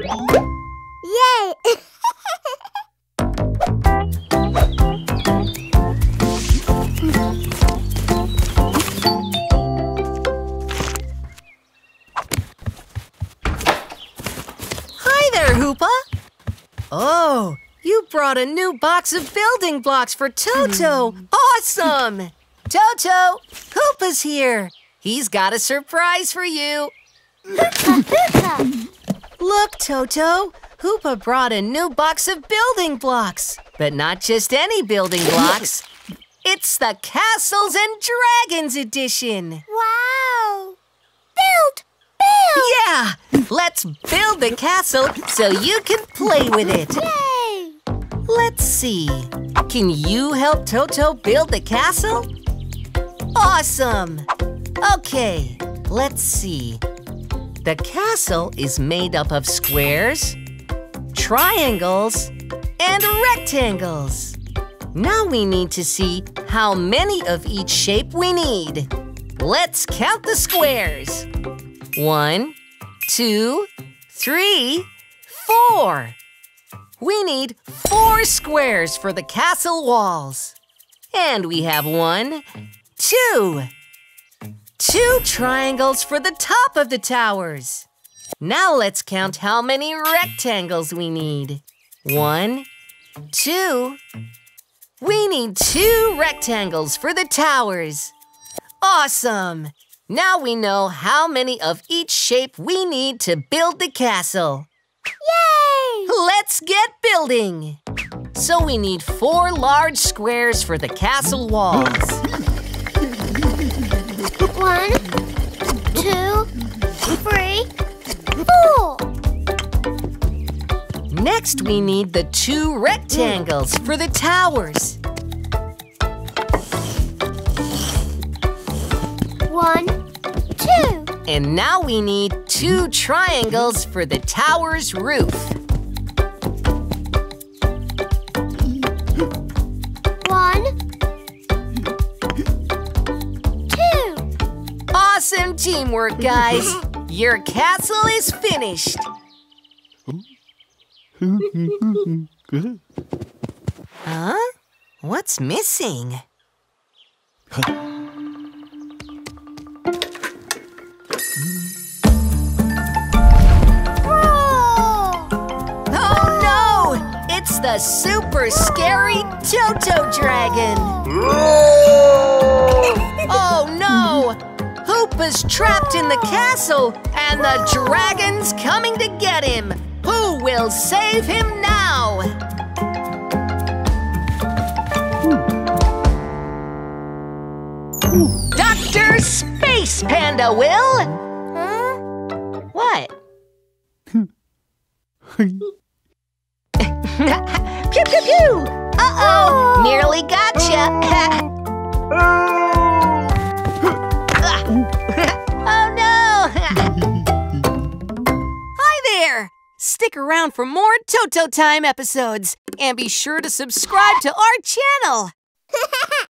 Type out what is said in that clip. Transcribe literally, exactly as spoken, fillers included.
Yay! Hi there, Hoopa. Oh, you brought a new box of building blocks for Toto. Awesome! Toto, Hoopa's here. He's got a surprise for you. Hoopa, Hoopa! Look, Toto. Hoopa brought a new box of building blocks. But not just any building blocks. It's the Castles and Dragons edition. Wow! Build! Build! Yeah! Let's build the castle so you can play with it. Yay! Let's see. Can you help Toto build the castle? Awesome! Okay, let's see. The castle is made up of squares, triangles, and rectangles. Now we need to see how many of each shape we need. Let's count the squares. One, two, three, four. We need four squares for the castle walls. And we have one, two. Two triangles for the top of the towers. Now let's count how many rectangles we need. One, two. We need two rectangles for the towers. Awesome! Now we know how many of each shape we need to build the castle. Yay! Let's get building! So we need four large squares for the castle walls. One, two, three, four. Next, we need the two rectangles for the towers. One, two. And now we need two triangles for the tower's roof. One, two. Awesome teamwork, guys! Your castle is finished. Huh? What's missing? Oh no! It's the super scary Toto dragon! Oh no! Hoopa's trapped in the castle, and the dragon's coming to get him! Who will save him now? Doctor Space Panda will! Huh? What? Pew, pew, pew! Uh-oh! Nearly gotcha! Oh, no! Hi there! Stick around for more TotoTime episodes, and be sure to subscribe to our channel!